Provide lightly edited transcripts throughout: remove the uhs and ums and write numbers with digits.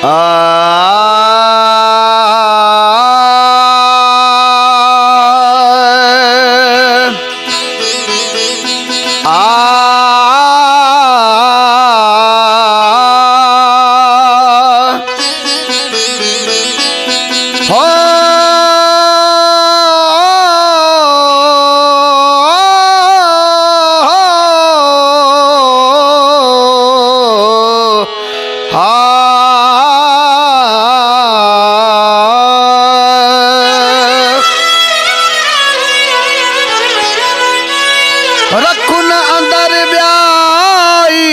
रखुन अंदर ब्याई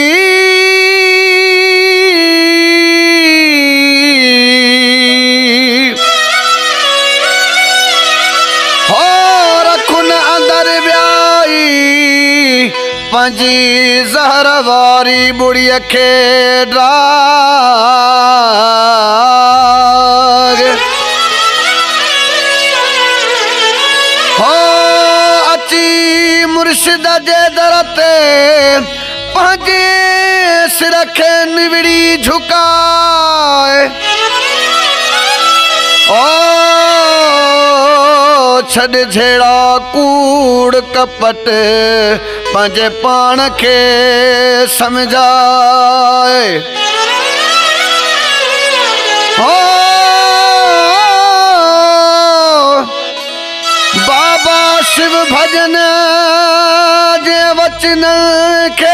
हो रखुन अंदर ब्याई पंजी जहर वारी बुढ़िया खे ड्राग हो मुर्शिद जे दरते पंहिंजे सिर खे निविड़ी झुकाए ओ छॾ झेड़ा कूड़ कपट पंहिंजे पाण खे समझाए ओ बाबा शिव भजन जे वचन के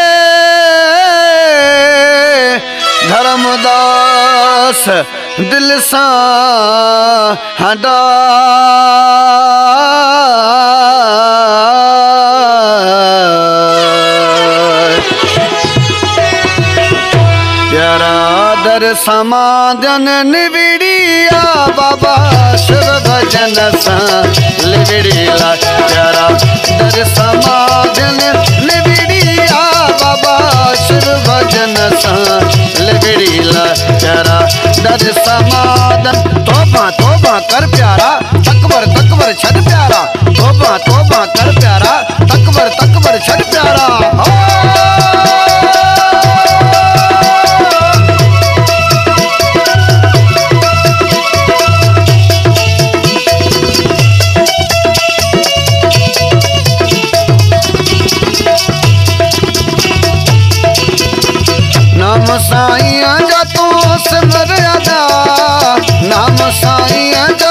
धर्मदास दिल सा हटा प्यारा दर समाधन निविड़िया बाबा शिव भजन सा लिविड़ीला प्यारा दर समाधन निविड़िया बाबा शिव भजन सा लिविड़ीला प्यारा दर समाधन तोबा तोबा कर प्यारा तकबर तकबर छद प्यारा तोबा तोबा कर प्यारा तकबर तकबर छद प्यारा नाम साईं जो तू सिमर अदा नाम साईं जो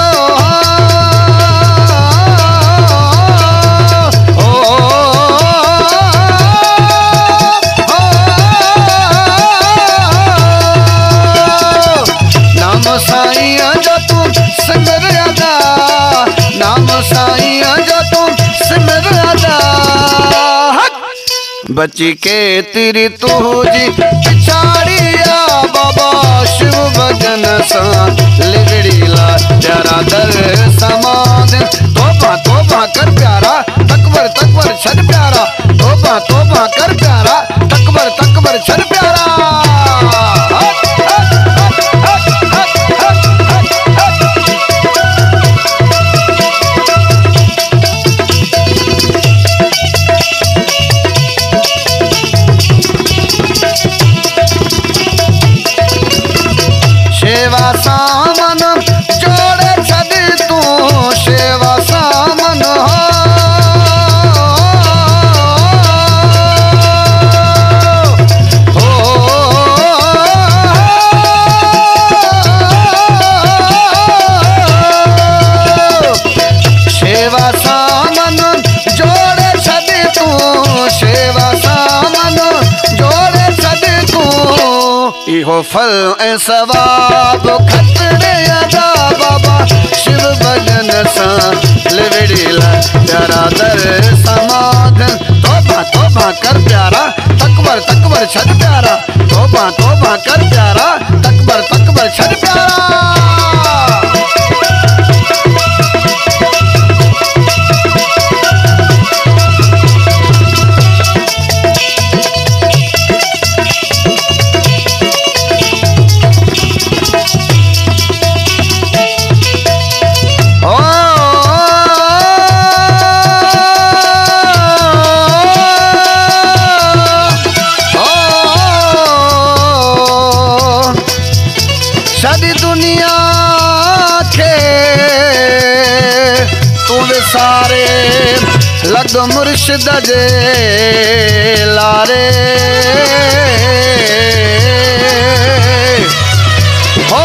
नाम साईं जो तू सिमर अदा नाम साईं जो तू सिमर अदा बची के तेरी तुझी पिछाड़िया बाबा शिव भजन सा लिविड़ीला प्यारा दर समाधन तोबा तोबा कर प्यारा तकबर तकबर छद प्यारा तोबा तोबा कर प्यारा तकबर तकबर छद प्यारा सेवा सामन जोड़े छद तू सेवा सामन हो सेवा सामन जोड़े छद तू सेवा सामन जोड़े छद तू इहो फल ऐं सवाब खतरे अदा बाबा शिव भजन सा लिविड़ीला प्यारा दर समाधन तोबा तोबा कर प्यारा तकबर तकबर छद प्यारा तोबा तोबा कर प्यारा तकबर तकबर छद प्यारा सद मुर्शिद जे लारे हो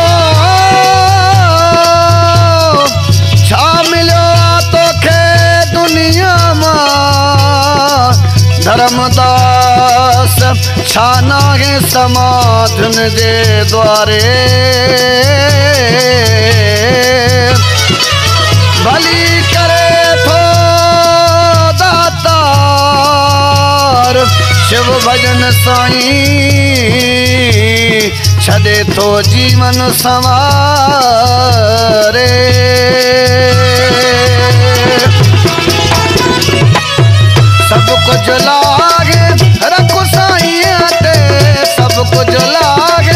छा मिलियो तोखे दुनिया मां धर्मदास छा नाहे समाधन जे द्वारे भली करे थो दातार शिव भजन साईं छॾे थो जीवन संवारे सब कुछ लागे रख साईं ते सब कुछ लागे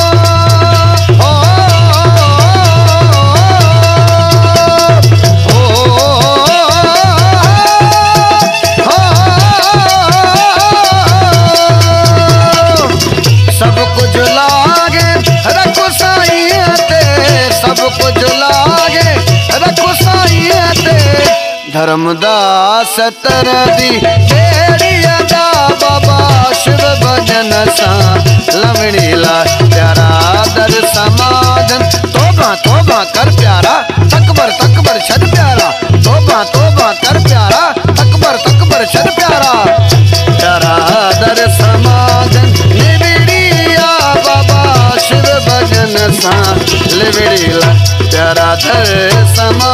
धर्मदास तरदी केड़ी अदा बाबा शिव भजन सा लवणी ला प्यारा दर समाधन तोबा तोबा कर प्यारा तकबर तकबर छद प्यारा तोबा तोबा कर प्यारा तकबर तकबर छद प्यारा प्यारा दर समाधन लिवड़िया बाबा शिव भजन सा लिवड़ी ला प्यारा दर समाधन